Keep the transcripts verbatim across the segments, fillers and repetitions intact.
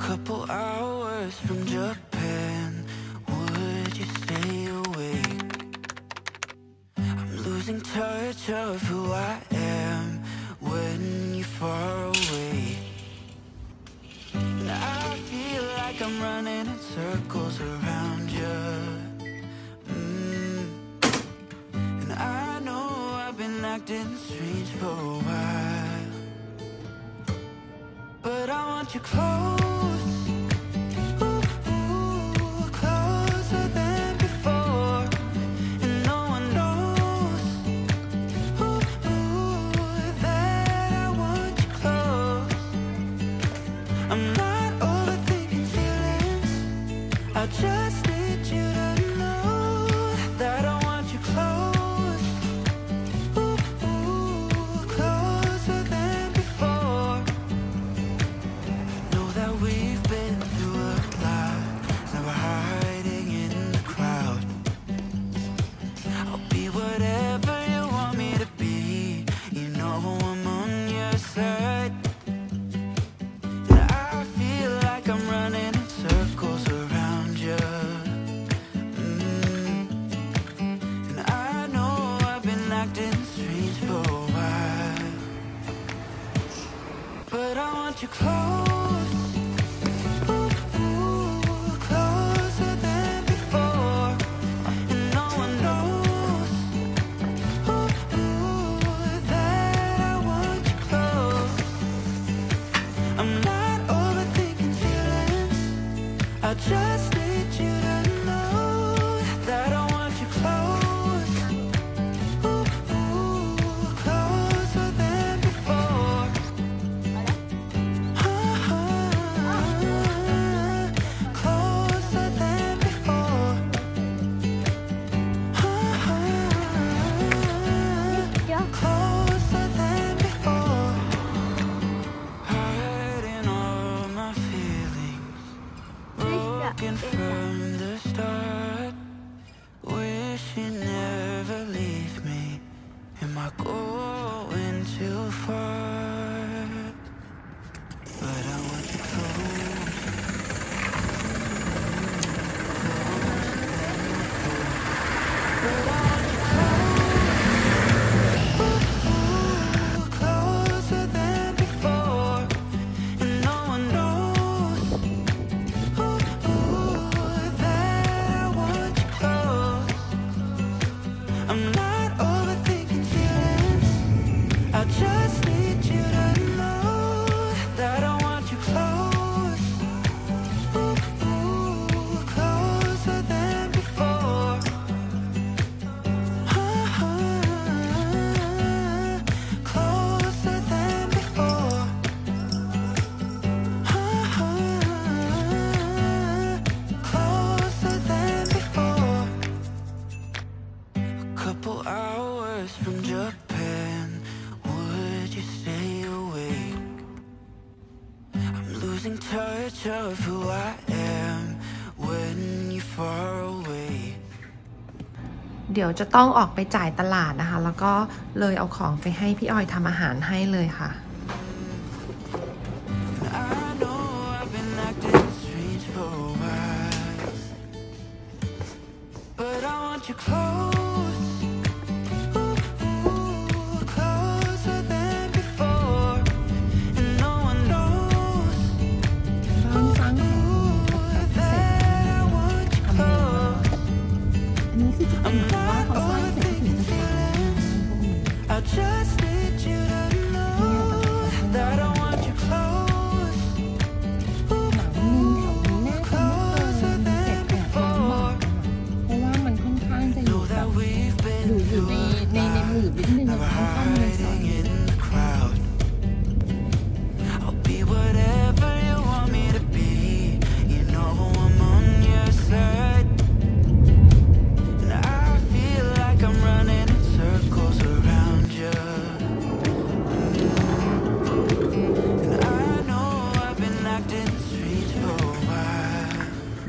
couple hours from Japan, would you stay awake? I'm losing touch of who I am when you're far away. And I feel like I'm running in circles around you. mm. And I know I've been acting strange for a while, but I want you close. Just need you to know that I want you close, ooh, ooh, closer than before. Know that we've been through a lot, now we're hiding in the crowd. I'll be whatever you want me to be, you know I'm on your side. And I feel like I'm running in circles around you. Mm. And I know I've been acting strange for a while, but I want you close, ooh, ooh, closer than before. And no one knows, ooh, ooh, that I want you close. I'm not overthinking feelings, I just need you to know that I want you close, ooh, ooh, closer than before. Uh-huh. Closer than before. Uh-huh. Closer than before. Hiding all my feelings, broken from the start. Wish you never leave me. Am I going too far? But I want you close. But I want you close, ooh, closer than before. And no one knows, ooh, ooh, that I want you close. I'm not overthinking feelings, I just need you to know that I want you close, ooh, ooh, closer than before. Uh-huh. Closer than before. Uh-huh. Closer than before. A couple hours from Japan, would you stay awake? I'm losing touch of who I am when you're far away. เดี๋ยวจะต้องออกไปจ่ายตลาดนะคะ แล้วก็เลยเอาของไปให้พี่ออยทำอาหารให้เลยค่ะ And I know I've been acting strange for a while, but I want you close, ooh, ooh, closer than before. And no one knows, ooh, ooh, that I want you close. อันนี้คือจะเป็น I'm แบบว่า not เขาสร้างเสร็จก็ถึง overthinking จะเสร็จ feelings, I just need you to know that I want you close, หลังนึงแถวนี้น่าจะไม่เกินเจ็ดแปดร้อยบาทนะคะเพราะว่ามันค่อนข้างจะอยู่ know แบ that บ we've อยู่ been อยู่ใน through ใน a ในหลืบ lot, นิดนึง now นะ we're คะค่อนข้างมีซอย hiding in the crowd. I'll be whatever you want me to be, you know I'm on your side. And I feel like I'm running in circles around you. And I know I've been acting strange for a while.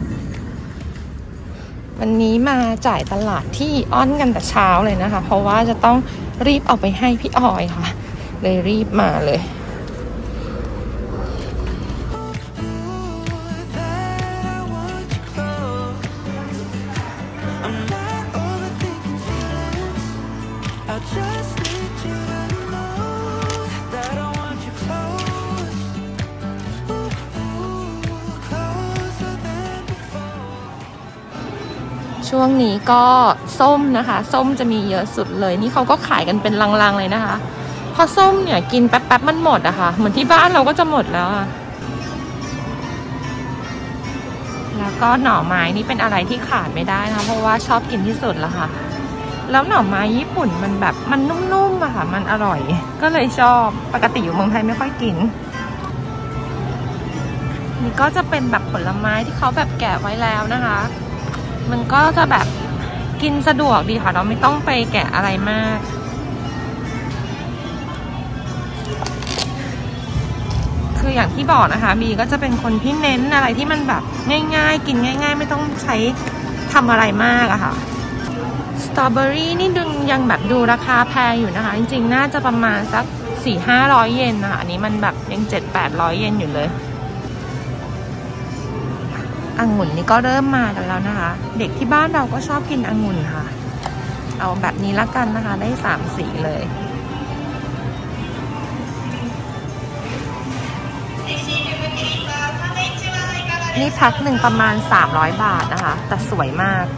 วันนี้มาจ่ายตลาดที่อ้อนกันแต่เช้าเลยนะคะ เพราะว่าจะต้องรีบเอาไปให้พี่ออยค่ะ เลยรีบมาเลย Ooh, ช่วงนี้ก็ส้มนะคะส้มจะมีเยอะสุดเลยนี่เขาก็ขายกันเป็นลังๆเลยนะคะพอส้มเนี่ยกินแป๊บๆมันหมดอะค่ะเหมือนที่บ้านเราก็จะหมดแล้วอะแล้วก็หน่อไม้นี่เป็นอะไรที่ขาดไม่ได้นะเพราะว่าชอบกินที่สุดแล้วค่ะแล้วหน่อไม้ญี่ปุ่นมันแบบมันนุ่มๆอะค่ะมันอร่อยก็เลยชอบปกติอยู่เมืองไทยไม่ค่อยกินนี่ก็จะเป็นแบบผลไม้ที่เขาแบบแกะไว้แล้วนะคะมันก็จะแบบกินสะดวกดีค่ะเราไม่ต้องไปแกะอะไรมากคืออย่างที่บอกนะคะบีก็จะเป็นคนที่เน้นอะไรที่มันแบบง่ายๆกินง่ายๆไม่ต้องใช้ทำอะไรมากอะค่ะสตรอเบอรี่นี่ดึงยังแบบดูราคาแพงอยู่นะคะจริงๆน่าจะประมาณสักสี่ห้าร้อยเยนนะคะอันนี้มันแบบยังเจ็ดแปดร้อยเยนอยู่เลยองุ่นนี่ก็เริ่มมากันแล้วนะคะเด็กที่บ้านเราก็ชอบกินองุ่นค่ะเอาแบบนี้ละกันนะคะได้สามสีเลยนี่แพ็คหนึ่งประมาณสามร้อยบาทนะคะแต่สวยมาก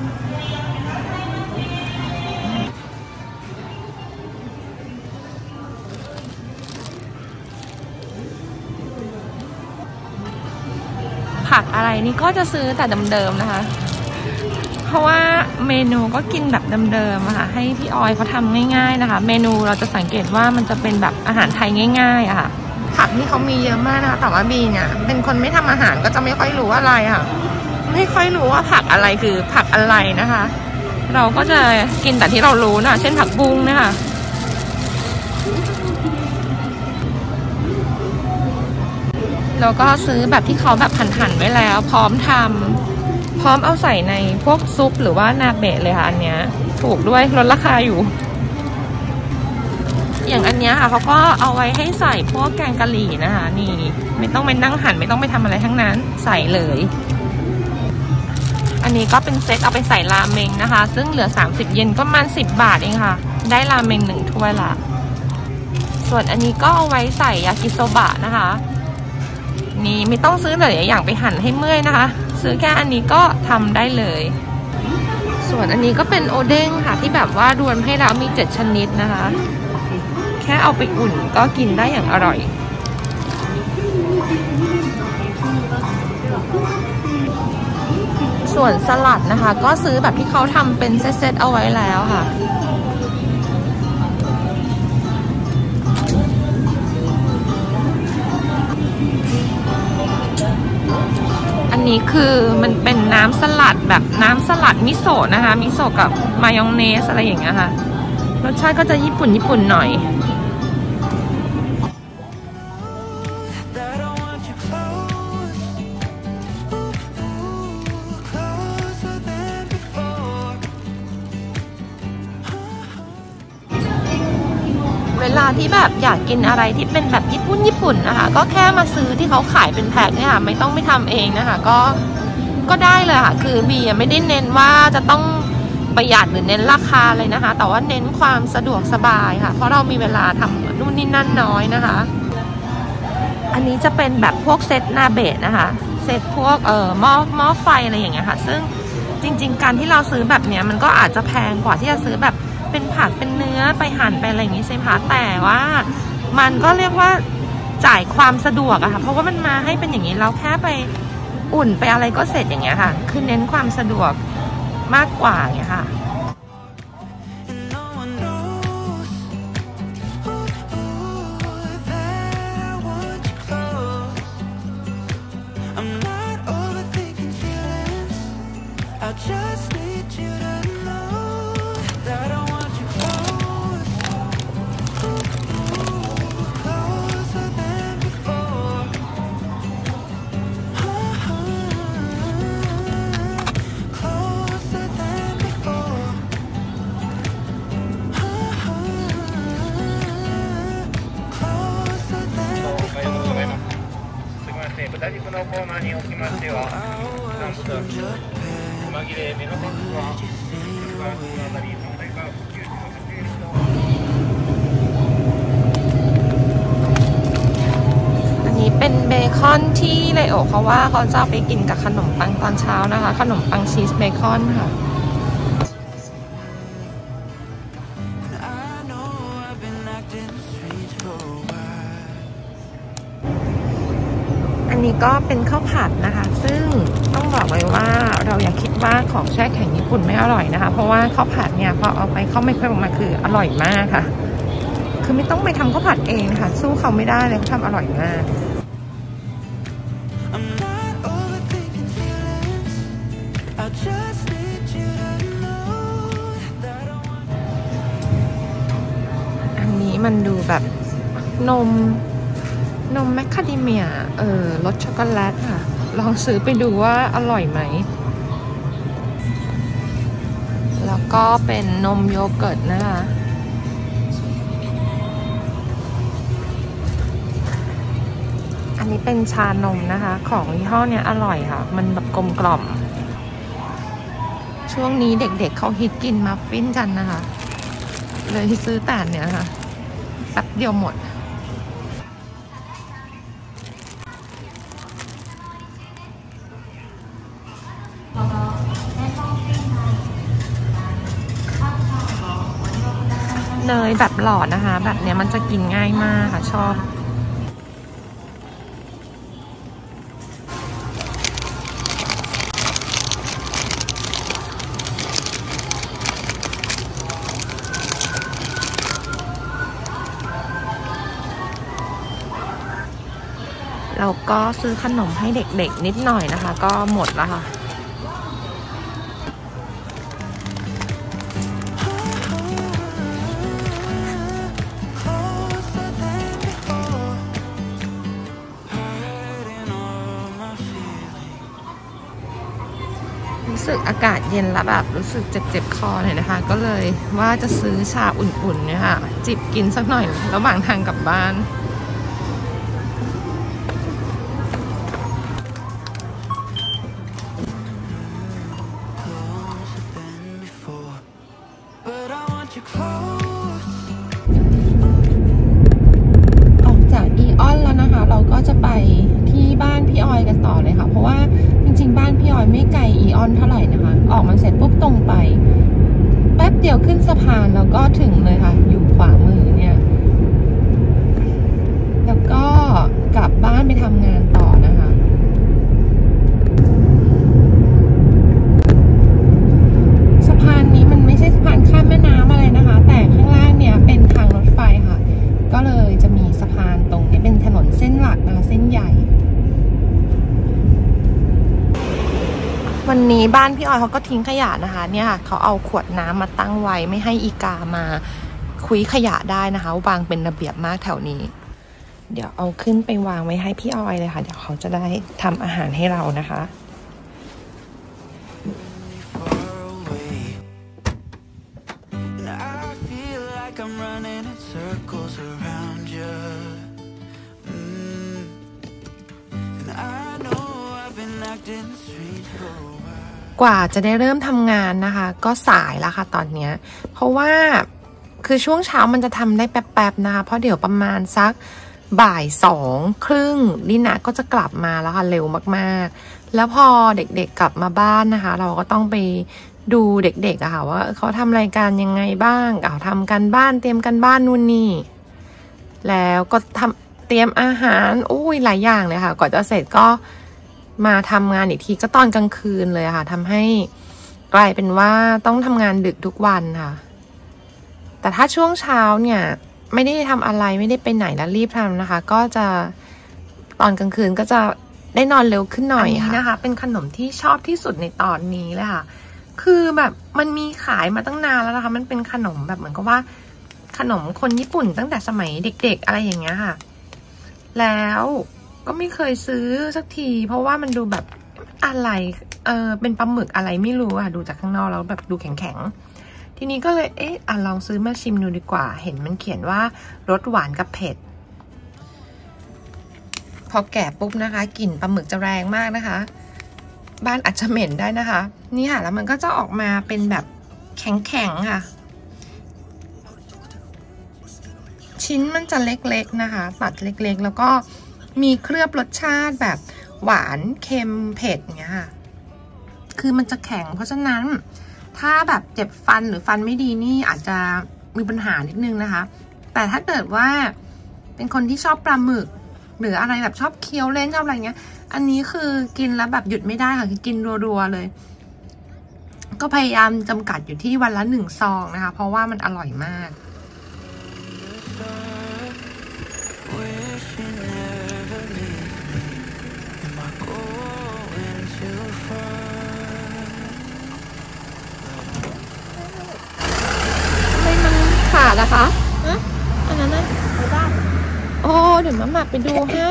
ผักอะไรนี่ก็จะซื้อแต่เดิมๆนะคะเพราะว่าเมนูก็กินแบบเดิมๆอะค่ะให้พี่ออยเขาทำง่ายๆนะคะเมนูเราจะสังเกตว่ามันจะเป็นแบบอาหารไทยง่ายๆอะค่ะผักนี่เขามีเยอะมากนะคะแต่ว่าบีเนี่ยเป็นคนไม่ทำอาหารก็จะไม่ค่อยรู้อะไรค่ะไม่ค่อยรู้ว่าผักอะไรคือผักอะไรนะคะเราก็จะกินแต่ที่เรารู้นะเช่นผักบุ้งนะคะแล้วก็ซื้อแบบที่เขาแบบหั่นๆไว้แล้วพร้อมทำพร้อมเอาใส่ในพวกซุปหรือว่านาเบะเลยค่ะอันเนี้ยถูกด้วยลดราคาอยู่อย่างอันเนี้ยค่ะเขาก็เอาไว้ให้ใส่พวกแกงกะหรี่นะคะนี่ไม่ต้องไปนั่งหั่นไม่ต้องไปทำอะไรทั้งนั้นใส่เลยอันนี้ก็เป็นเซตเอาไปใส่ราเมงนะคะซึ่งเหลือสามสิบเยนก็ประมาณสิบบาทเองค่ะได้ราเมงหนึ่งถ้วยละส่วนอันนี้ก็เอาไว้ใส่ยากิโซบะนะคะนี่ไม่ต้องซื้อหลายอย่างไปหั่นให้เมื่อยนะคะซื้อแค่อันนี้ก็ทำได้เลยส่วนอันนี้ก็เป็นโอเด้งค่ะที่แบบว่ารวมให้แล้วมีเจ็ดชนิดนะคะแค่เอาไปอุ่นก็กินได้อย่างอร่อยส่วนสลัดนะคะก็ซื้อแบบที่เขาทำเป็นเซตๆเอาไว้แล้วค่ะอันนี้คือมันเป็นน้ำสลัดแบบน้ำสลัดมิโซะนะคะมิโซะกับมายองเนสอะไรอย่างเงี้ยค่ะรสชาติก็จะญี่ปุ่นญี่ปุ่นหน่อยเวลาที่แบบอยากกินอะไรที่เป็นแบบญี่ปุ่นญี่ปุ่นนะคะก็แค่มาซื้อที่เขาขายเป็นแพ็คเนี่ยค่ะไม่ต้องไปทำเองนะคะก็ก็ได้เลยค่ะคือบีไม่ได้เน้นว่าจะต้องประหยัดหรือเน้นราคาเลยนะคะแต่ว่าเน้นความสะดวกสบายค่ะเพราะเรามีเวลาทำนู่นนี่นั่นน้อยนะคะอันนี้จะเป็นแบบพวกเซตนาเบะนะคะเซตพวกเอ่อหม้อหม้อไฟอะไรอย่างเงี้ยค่ะซึ่งจริงๆการที่เราซื้อแบบเนี้ยมันก็อาจจะแพงกว่าที่จะซื้อแบบเป็นผักเป็นเนื้อไปหั่นไปอะไรอย่างนี้ใช่ไหมคะแต่ว่ามันก็เรียกว่าจ่ายความสะดวกอะค่ะเพราะว่ามันมาให้เป็นอย่างนี้เราแค่ไปอุ่นไปอะไรก็เสร็จอย่างเงี้ยค่ะคือเน้นความสะดวกมากกว่าอย่างเงี้ยค่ะ豚肉のコーナーにおきましては、なんと細切れ目のセットは、シルバーコーナーなり、それからきゅうじゅうろくえんのอันนี้เป็นเบคอนที่เลโอเขาว่าเขาจะไปกินกับขนมปังตอนเช้านะคะขนมปังชีสเบคอนค่ะนี้ก็เป็นข้าวผัดนะคะซึ่งต้องบอกเลยว่าเราอย่าคิดว่าของแช่แข็งญี่ปุ่นไม่อร่อยนะคะเพราะว่าข้าวผัดเนี่ยพอเอาไปเข้าไมโครเวฟออกมาคืออร่อยมากค่ะคือไม่ต้องไปทำข้าวผัดเองค่ะสู้เขาไม่ได้เลยเขาทำอร่อยมากอันนี้มันดูแบบนมนมแมคคาเดเมียเออรสช็อกโกแลตค่ะลองซื้อไปดูว่าอร่อยไหมแล้วก็เป็นนมโยเกิร์ตนะคะอันนี้เป็นชานมนะคะของยี่ห้อเนี้ยอร่อยค่ะมันแบบกลมกล่อมช่วงนี้เด็กๆ เ, เขาฮิตกินมัฟฟินกันนะคะเลยซื้อแต่เนี้ยค่ะแป๊บเดียวหมดเนยแบบหลอดนะคะแบบเนี้ยมันจะกินง่ายมากค่ะชอบเราก็ซื้อขนมให้เด็กๆนิดหน่อยนะคะก็หมดแล้วค่ะรู้สึกอากาศเย็นแล้วแบบรู้สึกเจ็บๆคอหน่อยนะคะก็เลยว่าจะซื้อชาอุ่นๆเนี่ยค่ะจิบกินสักหน่อยระหว่างทางกลับบ้านออกจากอีออนแล้วนะคะเราก็จะไปที่บ้านพี่ออยกันต่อเลยค่ะเพราะว่าจริงๆบ้านพี่ออยไม่ไกลอีออนเท่าไหร่นะคะออกมาเสร็จปุ๊บตรงไปแป๊บเดียวขึ้นสะพานแล้วก็ถึงเลยค่ะอยู่ขวามือเนี่ยแล้วก็กลับบ้านไปทำงานต่อนะคะสะพานนี้มันไม่ใช่สะพานข้ามแม่น้ำอะไรนะคะแต่ข้างล่างเนี่ยเป็นทางรถไฟค่ะก็เลยจะมีสะพานตรงนี้เป็นถนนเส้นหลักนะคะเส้นใหญ่วันนี้บ้านพี่ออยเขาก็ทิ้งขยะนะคะเนี่ยค่ะเขาเอาขวดน้ำมาตั้งไว้ไม่ให้อีกามาคุยขยะได้นะคะวางเป็นระเบียบมากแถวนี้เดี๋ยวเอาขึ้นไปวางไว้ให้พี่ออยเลยค่ะเดี๋ยวเขาจะได้ทำอาหารให้เรานะคะ กว่าจะได้เริ่มทำงานนะคะก็สายแล้วค่ะตอนนี้เพราะว่าคือช่วงเช้ามันจะทำได้แป๊บๆนะคะเพราะเดี๋ยวประมาณสักบ่ายสองครึ่งลินะก็จะกลับมาแล้วค่ะเร็วมากๆแล้วพอเด็กๆกลับมาบ้านนะคะเราก็ต้องไปดูเด็กๆอะค่ะว่าเขาทำรายการยังไงบ้างเขาทำกันบ้านเตรียมกันบ้านนู่นนี่แล้วก็ทำเตรียมอาหารอุ้ยหลายอย่างเลยค่ะก่อนจะเสร็จก็มาทำงานอีกทีก็ตอนกลางคืนเลยค่ะทำให้กลายเป็นว่าต้องทำงานดึกทุกวันค่ะแต่ถ้าช่วงเช้าเนี่ยไม่ได้ทำอะไรไม่ได้ไปไหนแล้วรีบทำนะคะก็จะตอนกลางคืนก็จะได้นอนเร็วขึ้นหน่อยค่ะนะคะเป็นขนมที่ชอบที่สุดในตอนนี้เลยค่ะคือแบบมันมีขายมาตั้งนานแล้วนะคะมันเป็นขนมแบบเหมือนกับว่าขนมคนญี่ปุ่นตั้งแต่สมัยเด็กๆอะไรอย่างเงี้ยค่ะแล้วก็ไม่เคยซื้อสักทีเพราะว่ามันดูแบบอะไรเออเป็นปลาหมึกอะไรไม่รู้อะดูจากข้างนอกแล้วแบบดูแข็งๆทีนี้ก็เลยเอ๊ะอ่ะลองซื้อมาชิมดูดีกว่าเห็นมันเขียนว่ารสหวานกับเผ็ดพอแกะปุ๊บนะคะกลิ่นปลาหมึกจะแรงมากนะคะบ้านอาจจะเหม็นได้นะคะนี่ค่ะแล้วมันก็จะออกมาเป็นแบบแข็งๆค่ะชิ้นมันจะเล็กๆนะคะตัดเล็กๆแล้วก็มีเคลือบรสชาติแบบหวานเค็มเผ็ดอย่างเงี้ยค่ะคือมันจะแข็งเพราะฉะนั้นถ้าแบบเจ็บฟันหรือฟันไม่ดีนี่อาจจะมีปัญหานิดนึงนะคะแต่ถ้าเกิดว่าเป็นคนที่ชอบปลาหมึกหรืออะไรแบบชอบเคี้ยวเล่นชอบอะไรเงี้ยอันนี้คือกินแล้วแบบหยุดไม่ได้ค่ะคือกินรัวๆเลยก็พยายามจำกัดอยู่ที่วันละหนึ่งซองนะคะเพราะว่ามันอร่อยมากทำไมมันขาดอะคะอันนั้นนะโอ้เดี๋ยวมาหมักไปดูให้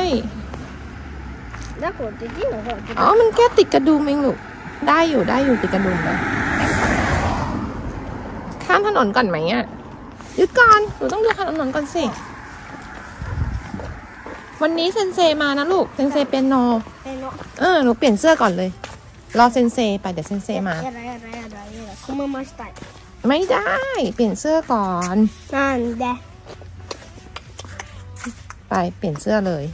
อ๋อมันแค่ติดกระดุมเองลูกได้อยู่ได้อยู่ติดกระดุมเลยข้ามถนนก่อนไหมอ่ะหยุดก่อนหนูต้องดูถนนก่อนสิวันนี้เซนเซมานะลูกเซนเซเปียโนเออหนูเปลี่ยนเสื้อก่อนเลยรอเซนเซไปเดี๋ยวเซนเซมาไม่ได้เปลี่ยนเสื้อก่อนไปเปลี่ยนเสื้อเลย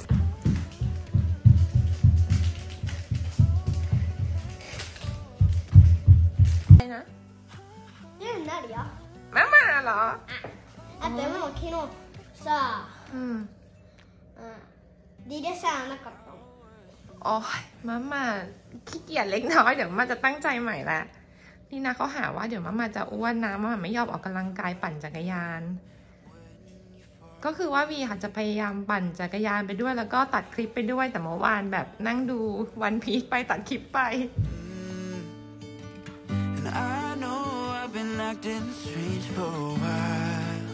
มามาเหรอあともう昨日さอืมリレーさなかったโอ้ยมามาขี้เกียจเล็กน้อยเดี๋ยวมาจะตั้งใจใหม่ละนี่นะเขาหาว่าเดี๋ยวมามาจะอ้วนนะมามาไม่ยอมออกกำลังกายปั่นจักรยานก็คือว่าวีค่ะจะพยายามปั่นจักรยานไปด้วยแล้วก็ตัดคลิปไปด้วยแต่เมื่อวานแบบนั่งดูวันพีชไปตัดคลิปไป Been acting strange for a while,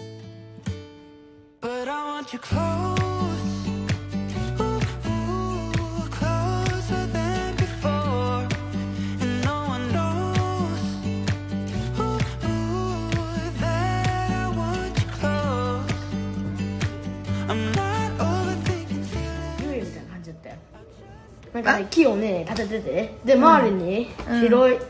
but I want you close, ooh, ooh, closer than before, and no one knows, ooh, ooh, that I want you close. I'm not overthinking feelings. 幽霊みたいな感じだったよ。なんかね木をね立てててで周りに白い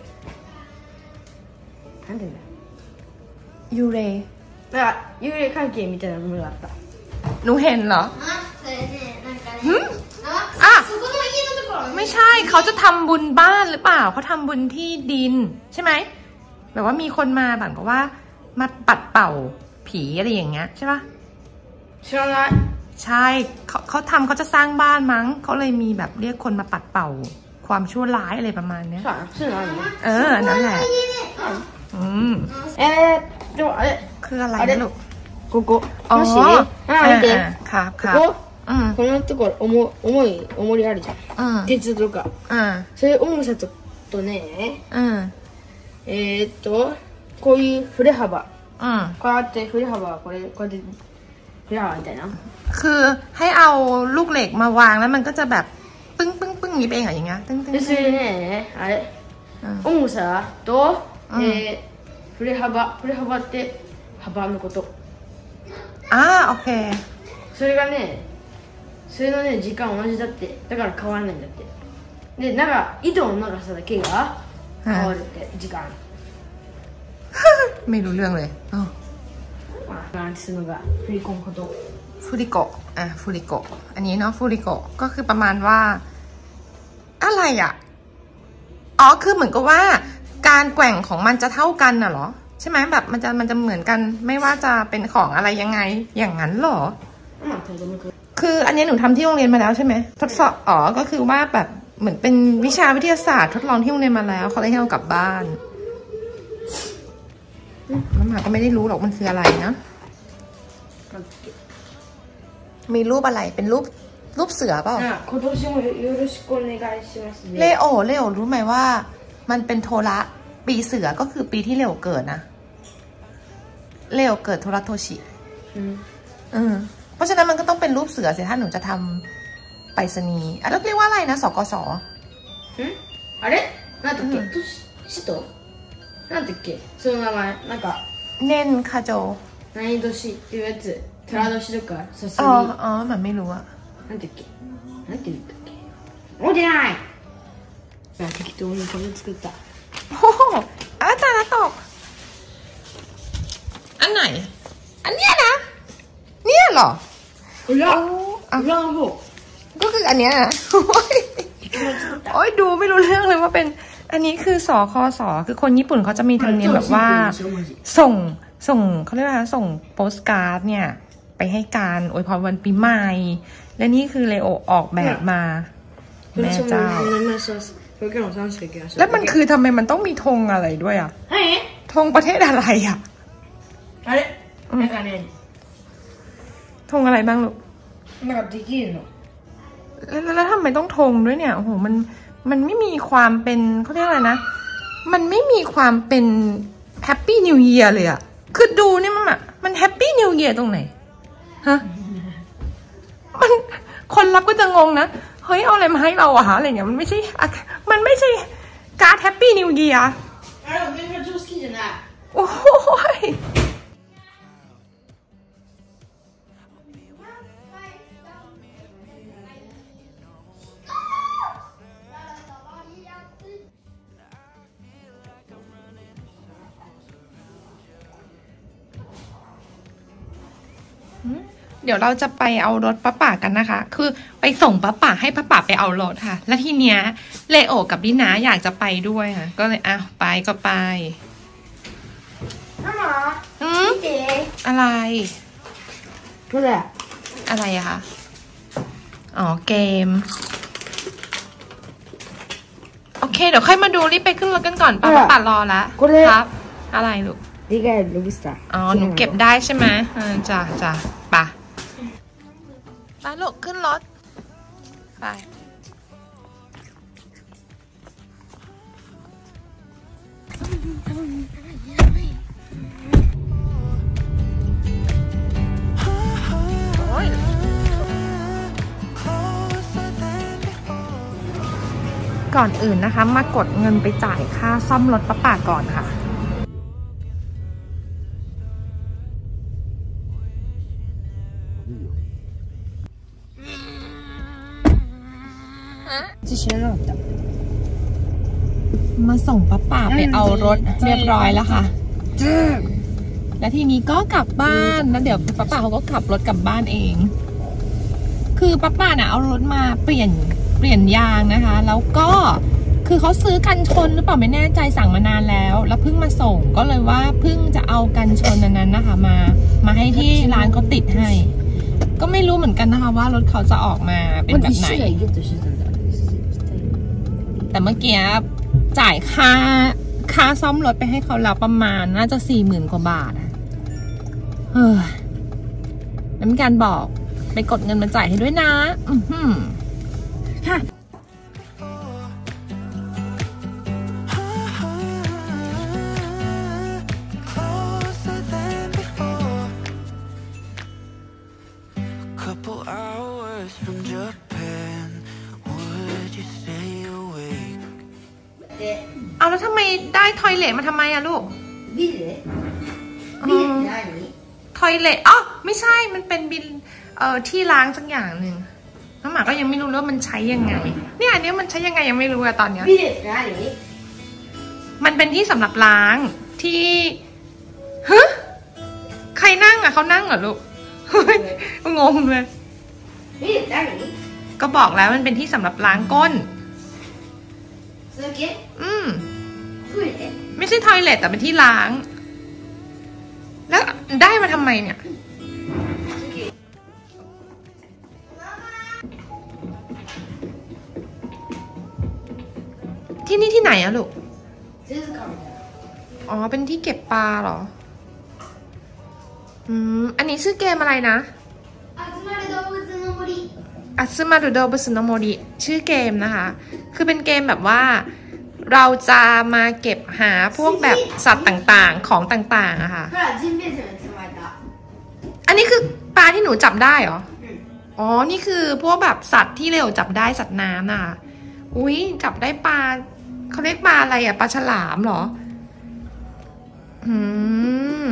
なんていうんだยูเรだから幽霊関係みたいなものがあった。 หนูเห็นเหรอそれねなんかねอ่ะそこの家のところไม่ใช่เขาจะทำบุญบ้านหรือเปล่าเขาทำบุญที่ดินใช่ไหมแบบว่ามีคนมาแบบว่ามาปัดเป่าผีอะไรอย่างเงี้ยใช่ปะ知らないใช่เขาเขาทำเขาจะสร้างบ้านมั้งเขาเลยมีแบบเรียกคนมาปัดเป่าความชั่วร้ายอะไรประมาณเนี้ยเออนั่นแหละอืมえーでもあれคืออะไรนะลูกここอ๋อあ見てครับครับこここのところ重重い重りあるじゃん鉄とかそういう重さととねえーっとこういう振れ幅こうやって振れ幅はこれこうやって振れ幅みたいなคือให้เอาลูกเหล็กมาวางแล้วมันก็จะแบบปึ้งปึ้งปึ้งอย่างนี้เองเหรออย่างเงี้ยตึ้งตึ้งでそれでねあれ重さとえー振れ幅振れ幅って幅のことอ่าโอเคそれがねそれのね時間同じだってだから変わらないんだってで長糸の長さだけが変わるって時間ไม่รู้เรื่องเลยอ๋อなんていうのが振り込むことฟูริโกะอ่ะฟูริโกะอันนี้เนาะฟูริโกะก็คือประมาณว่าอะไรอ่ะอ๋อคือเหมือนกับว่าการแกว่งของมันจะเท่ากันน่ะเหรอใช่ไหมแบบมันจะมันจะเหมือนกันไม่ว่าจะเป็นของอะไรยังไงอย่างนั้นเหรอคืออันนี้หนูทำที่โรงเรียนมาแล้วใช่ไหมทดสอบอ๋อก็คือว่าแบบเหมือนเป็นวิชาวิทยาศาสตร์ทดลองที่โรงเรียนมาแล้วเขาเลยให้เรากลับบ้านน้ำหมาก็ไม่ได้รู้หรอกมันคืออะไรนะมีรูปอะไรเป็นรูปรูปเสือเปล่าเลโอเลโอรู้ไหมว่ามันเป็นโทระปีเสือก็คือปีที่เลโอเกิดนะเลโอเกิดโทระโทชิอืมเพราะฉะนั้นมันก็ต้องเป็นรูปเสือสิถ้าหนูจะทำไปรษณีย์อ่ะแล้วเรียกว่าอะไรนะสกสあれなんだっけ年となんだっけその名前なんかเนนคาโจ何年っていうやつ寅年とかさすがอ๋อにอ๋อมันไม่รู้อะなんだっけなんて言ったっけ覚えてない適当にこれ作ったโอ้โหอาจารย์ตกอันไหนอันเนี้ยนะเนี่ยเหรอ裏裏の方ก็คืออันเนี้ยนะโอ้ยดูไม่รู้เรื่องเลยว่าเป็นอันนี้คือสคสคือคนญี่ปุ่นเขาจะมีธรรมเนียมแบบว่าส่งส่งเขาเรียกว่าส่งโปสการ์ดเนี่ยไปให้การอวยพรวันปีใหม่และนี่คือเลโอออกแบบมาแม่เจ้าแล้วมันคือทำไมมันต้องมีธงอะไรด้วยอ่ะธงประเทศอะไรอ่ะธงอะไรบ้างลูกแล้วแล้วทำไมต้องธงด้วยเนี่ยโอ้โหมันมันไม่มีความเป็นเขาเรียกอะไรนะมันไม่มีความเป็นแฮปปี้นิวเยียร์เลยอ่ะคือดูนี่มันอะมันแฮปปี้นิวเยียร์ตรงไหนฮะมันคนรับก็จะงงนะเฮ้ยเอาอะไรมาให้เราอะฮะอะไรเงี้ยมันไม่ใช่มันไม่ใช่การ์ดแฮปปี้นิวเยียร์โอ้ยเดี๋ยวเราจะไปเอารถป้าป่ากันนะคะคือไปส่งป้าป่าให้ป้าป่าไปเอารถค่ะแล้วทีเนี้ยเลโอกับดินาอยากจะไปด้วยค่ะก็เลยอ้าวไปก็ไปอืมอะไรอะไรอะคะอ๋อเกมโอเคเดี๋ยวค่อยมาดูรีบไปขึ้นรถกันก่อนป้าป่ารอละครับอะไรลูกอ๋อหนูเก็บได้ใช่ไหมอ่าจ้ะจ้ะป่ะไปลูกขึ้นรถไปก่อนอื่นนะคะมากดเงินไปจ่ายค่าซ่อมรถป้าป่าก่อนค่ะมาส่งป้าป่าไปเอารถเรียบร้อยแล้วค่ะแล้วทีนี้ก็กลับบ้านแล้วเดี๋ยวป้าป่าเขาก็ขับรถกลับบ้านเองคือป้าป่าน่ะเอารถมาเปลี่ยนเปลี่ยนยางนะคะแล้วก็คือเขาซื้อกันชนหรือเปล่าไม่แน่ใจสั่งมานานแล้วแล้วเพิ่งมาส่งก็เลยว่าเพิ่งจะเอากันชนนั้นนะคะมามาให้ที่ร้านเขาติดให้ก็ไม่รู้เหมือนกันนะคะว่ารถเขาจะออกมาเป็นแบบไหนแต่เมื่อกี้จ่ายค่าค่าซ่อมรถไปให้เขาแล้วประมาณน่าจะสี่หมื่นกว่าบาทเฮ้ยแล้วมีการบอกไปกดเงินมาจ่ายให้ด้วยนะอือหือฮะเอาแล้วทำไมได้ทอยเลทมาทำไมอะลูกบิลเลบิลเลทอยเลทอ๋อไม่ใช่มันเป็นบินเอ่อที่ล้างสักอย่างหนึ่งน้องหมาก็ยังไม่รู้ว่ามันใช้ยังไงเนี่ยอันนี้มันใช้ยังไงยังไม่รู้อะตอนเนี้ยมันเป็นที่สำหรับล้างที่ฮะใครนั่งอะเขานั่งเหรอลูกงงเลยก็บอกแล้วมันเป็นที่สำหรับล้างก้นอืมไม่ใช่ทอยเลทแต่เป็นที่ล้างแล้วได้มาทำไมเนี่ยที่นี่ที่ไหนอะลูกอ๋อเป็นที่เก็บปลาเหรออืมอันนี้ชื่อเกมอะไรนะอัตสึมารุโดบุสึโนโมริชื่อเกมนะคะคือเป็นเกมแบบว่าเราจะมาเก็บหาพวกแบบสัตว์ต่างๆของต่างๆอะค่ะอันนี้คือปลาที่หนูจับได้เหรออ๋อนี่คือพวกแบบสัตว์ที่เร็วจับได้สัตว์น้ำน่ะอุ้ยจับได้ปลาเขาเรียกปลาอะไรอะปลาฉลามเหรออืม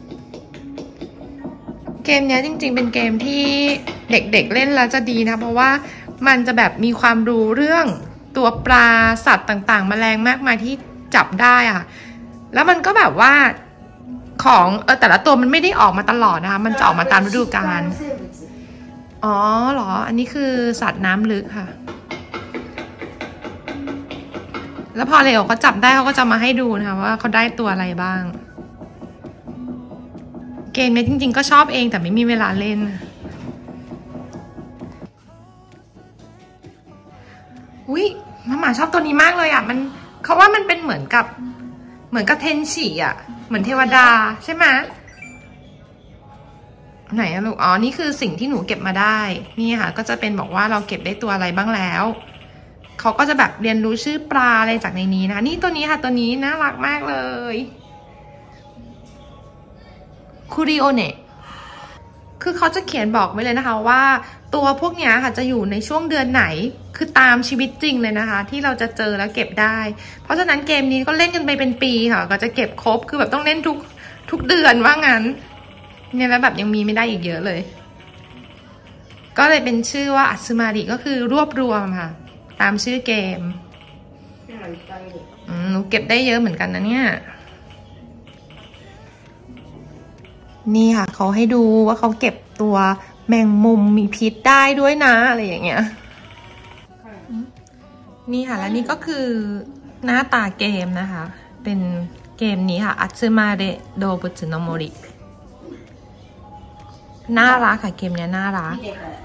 เกมนี้จริงๆเป็นเกมที่เด็กๆเล่นแล้วจะดีนะเพราะว่ามันจะแบบมีความรู้เรื่องตัวปลาสัตว์ต่างๆแมลงมากมายที่จับได้อะแล้วมันก็แบบว่าของเออแต่ละตัวมันไม่ได้ออกมาตลอดนะคะมันจะออกมาตามฤดูกาลอ๋อเหรออันนี้คือสัตว์น้ำลึกค่ะแล้วพอเลโอเขาจับได้เขาก็จะมาให้ดูนะคะว่าเขาได้ตัวอะไรบ้างเกมนี้จริงๆก็ชอบเองแต่ไม่มีเวลาเล่นอุ้ยมาหมาชอบตัวนี้มากเลยอ่ะมันเขาว่ามันเป็นเหมือนกับเหมือนกับเทนชิอ่ะเหมือนเทวดาใช่ไหมไหนอะลูกอ๋อนี่คือสิ่งที่หนูเก็บมาได้นี่ค่ะก็จะเป็นบอกว่าเราเก็บได้ตัวอะไรบ้างแล้วเขาก็จะแบบเรียนรู้ชื่อปลาอะไรจากในนี้นะนี่ตัวนี้ค่ะตัวนี้น่ารักมากเลยคูริโอเนะคือเขาจะเขียนบอกไว้เลยนะคะว่าตัวพวกนี้ค่ะจะอยู่ในช่วงเดือนไหนคือตามชีวิตจริงเลยนะคะที่เราจะเจอแล้วเก็บได้เพราะฉะนั้นเกมนี้ก็เล่นกันไปเป็นปีค่ะก็จะเก็บครบคือแบบต้องเล่นทุกทุกเดือนว่างั้นเนี่ยแล้วแบบยังมีไม่ได้อีกเยอะเลยก็เลยเป็นชื่อว่าอัตสึมาริก็คือรวบรวมค่ะตามชื่อเกมอืมหนูเก็บได้เยอะเหมือนกันนะเนี่ยนี่ค่ะเขาให้ดูว่าเขาเก็บตัวแมงมุมมีพิษได้ด้วยนะอะไรอย่างเงี้ยนี่ค่ะและนี่ก็คือหน้าตาเกมนะคะเป็นเกมนี้ค่ะอัตสึมาริโดบุตสึโนโมริน่ารักค่ะเกมนี้น่ารัก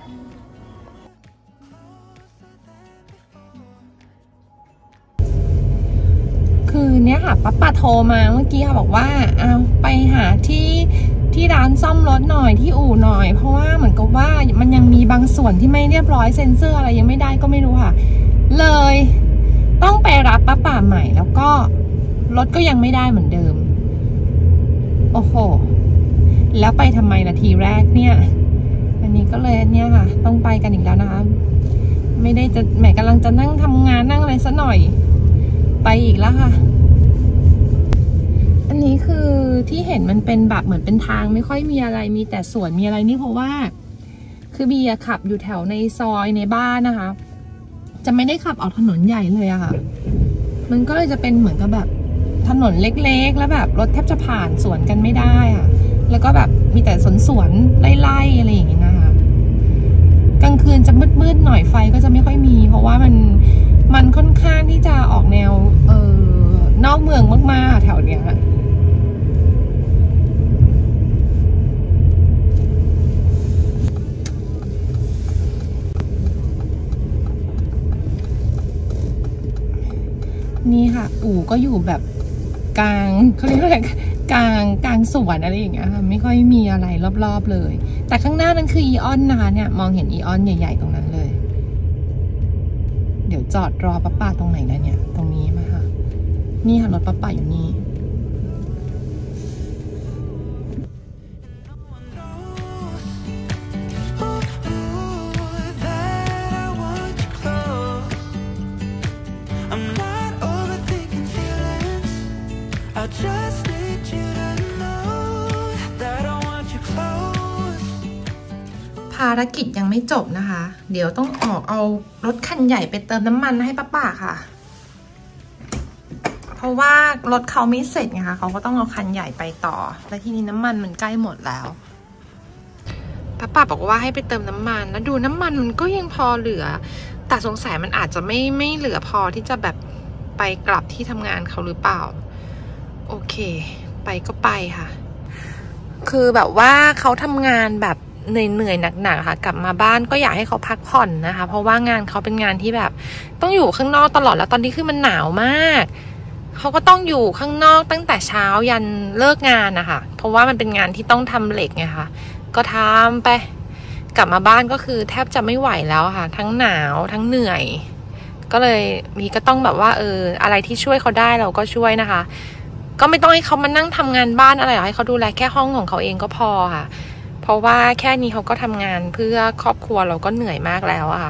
คือเนี้ยค่ะป้าป้าโทรมาเมื่อกี้ค่ะบอกว่าเอาไปหาที่ที่ร้านซ่อมรถหน่อยที่อู่หน่อยเพราะว่าเหมือนกับว่ามันยังมีบางส่วนที่ไม่เรียบร้อยเซ็นเซอร์อะไรยังไม่ได้ก็ไม่รู้ค่ะเลยต้องไปรับป้าป่าใหม่แล้วก็รถก็ยังไม่ได้เหมือนเดิมโอ้โหแล้วไปทำไมนาทีแรกเนี่ยอันนี้ก็เลยเนี่ยค่ะต้องไปกันอีกแล้วนะคะไม่ได้จะแหมกำลังจะนั่งทำงานนั่งอะไรซะหน่อยไปอีกแล้วค่ะอันนี้คือที่เห็นมันเป็นแบบเหมือนเป็นทางไม่ค่อยมีอะไรมีแต่สวนมีอะไรนี่เพราะว่าคือบีอะขับอยู่แถวในซอยในบ้านนะคะจะไม่ได้ขับออกถนนใหญ่เลยอะค่ะมันก็เลยจะเป็นเหมือนกับแบบถนนเล็กๆแล้วแบบรถแทบจะผ่านสวนกันไม่ได้ค่ะแล้วก็แบบมีแต่สวนสวนไล่ๆอะไรอย่างงี้นะคะกลางคืนจะมืดๆหน่อยไฟก็จะไม่ค่อยมีเพราะว่ามันมันค่อนข้างที่จะออกแนวเออนอกเมืองมากๆแถวเนี้ยนี่ค่ะอู่ก็อยู่แบบกลางเขาเรียกว่าอะไรกลางกลางสวนอะไรอย่างเงี้ยค่ะไม่ค่อยมีอะไรรอบๆเลยแต่ข้างหน้านั้นคืออีออนนะคะเนี่ยมองเห็นอีออนใหญ่ๆตรงนั้นเลยเดี๋ยวจอดรอป้าป้าตรงไหนนะเนี่ยตรงนี้มาค่ะนี่ค่ะรถป้าป้าอยู่นี่ภารกิจยังไม่จบนะคะเดี๋ยวต้องออกเอารถคันใหญ่ไปเติมน้ำมันให้ป้าป่าค่ะเพราะว่ารถเขาไม่เสร็จไงคะเขาก็ต้องเอาคันใหญ่ไปต่อและทีนี้น้ำมันมันใกล้หมดแล้วป้าป่าบอกว่าให้ไปเติมน้ำมันแล้วดูน้ำมันมันก็ยังพอเหลือแต่สงสัยมันอาจจะไม่ไม่เหลือพอที่จะแบบไปกลับที่ทำงานเขาหรือเปล่าโอเคไปก็ไปค่ะคือแบบว่าเขาทำงานแบบเหนื่อยๆหนักๆค่ะกลับมาบ้านก็อยากให้เขาพักผ่อนนะคะเพราะว่างานเขาเป็นงานที่แบบต้องอยู่ข้างนอกตลอดแล้วตอนนี้คือมันหนาวมากเขาก็ต้องอยู่ข้างนอกตั้งแต่เช้ายันเลิกงานนะคะเพราะว่ามันเป็นงานที่ต้องทำเหล็กไงคะก็ทำไปกลับมาบ้านก็คือแทบจะไม่ไหวแล้วค่ะทั้งหนาวทั้งเหนื่อยก็เลยมีก็ต้องแบบว่าเอออะไรที่ช่วยเขาได้เราก็ช่วยนะคะก็ไม่ต้องให้เขามานั่งทำงานบ้านอะไรหรอกให้เขาดูแลแค่ห้องของเขาเองก็พอค่ะเพราะว่าแค่นี้เขาก็ทำงานเพื่อครอบครัวเราก็เหนื่อยมากแล้วอะค่ะ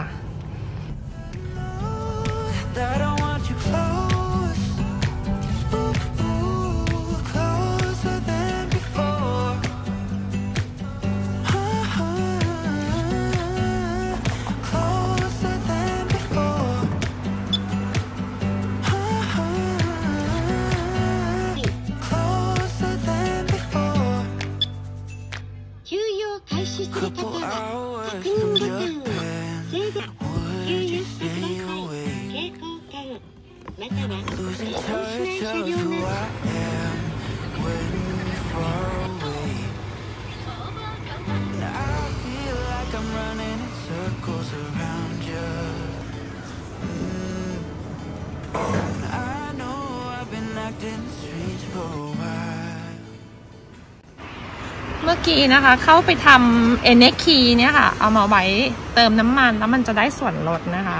มื่อกี้นะคะเข้าไปทำ เอ็น เอ็กซ์ Key เนี่ยค่ะเอามาไว้เติมน้ำมันแล้วมันจะได้ส่วนลดนะคะ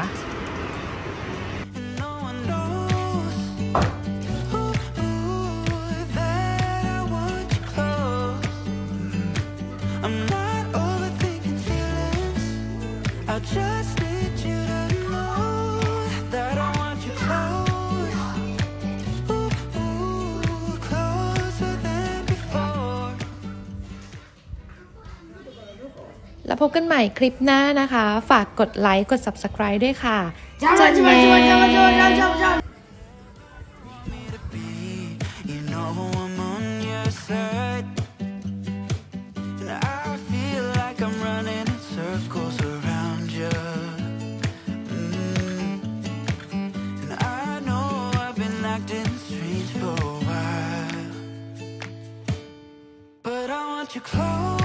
แล้วพบกันใหม่คลิปหน้านะคะฝากกดไลค์กด ซับสไครบ์ ด้วยค่ะจันเน่ But I want you close